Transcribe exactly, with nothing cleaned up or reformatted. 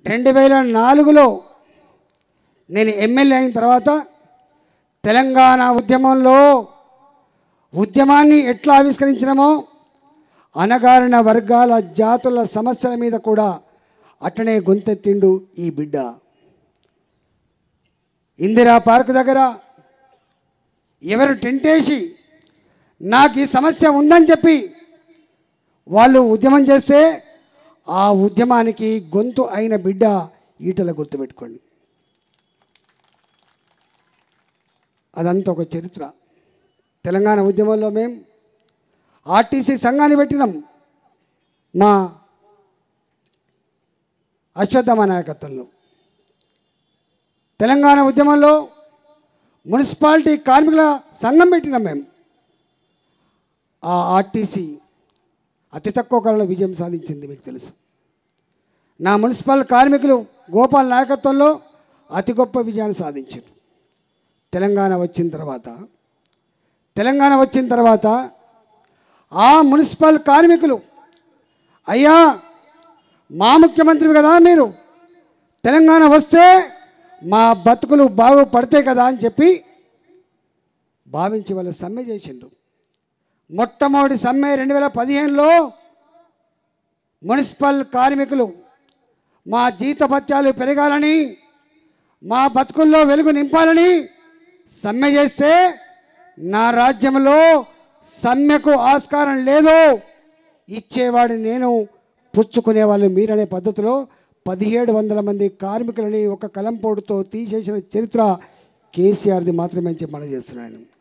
రెండు వేల నాలుగులో నేను ఎమ్మెల్యే అయిన తర్వాత తెలంగాణ ఉద్యమంలో ఉద్యమాన్ని ఎట్లా ఆవిష్కరించినామో అనగారిన వర్గాల జాతుల సమస్యల మీద కూడా అట్టనే గొంతెత్తిండు ఈ బిడ్డ. ఇందిరా పార్క్ దగ్గర ఎవరు టెంటేసి నాకు ఈ సమస్య ఉందని చెప్పి వాళ్ళు ఉద్యమం చేస్తే ఆ ఉద్యమానికి గొంతు అయిన బిడ్డ ఈటల గుర్తుపెట్టుకోండి. అదంతా ఒక చరిత్ర. తెలంగాణ ఉద్యమంలో మేము ఆర్టీసీ సంఘాన్ని పెట్టినాం మా అశ్వత్థామ నాయకత్వంలో. తెలంగాణ ఉద్యమంలో మున్సిపాలిటీ కార్మికుల సంఘం పెట్టినాం మేము. ఆ ఆర్టీసీ అతి తక్కువ కాలంలో విజయం సాధించింది మీకు తెలుసు. నా మున్సిపల్ కార్మికులు గోపాల్ నాయకత్వంలో అతి గొప్ప విజయాన్ని సాధించారు. తెలంగాణ వచ్చిన తర్వాత తెలంగాణ వచ్చిన తర్వాత ఆ మున్సిపల్ కార్మికులు అయ్యా మా ముఖ్యమంత్రి కదా మీరు, తెలంగాణ వస్తే మా బతుకులు బాగుపడతాయి కదా అని చెప్పి భావించి వాళ్ళు సమ్మె చేసిండ్రు. మొట్టమొదటి సమ్మె రెండు వేల పదిహేనులో మున్సిపల్ కార్మికులు మా జీతభత్యాలు పెరగాలని, మా బతుకుల్లో వెలుగు నింపాలని సమ్మె చేస్తే నా రాజ్యంలో సమ్మెకు ఆస్కారం లేదు, ఇచ్చేవాడిని నేను, పుచ్చుకునేవాళ్ళు మీరనే పద్ధతిలో పదిహేడు వందల మంది కార్మికులని ఒక కలంపోటుతో తీసేసిన చరిత్ర కేసీఆర్ది మాత్రమే చెప్పి మనం చేస్తున్నాను.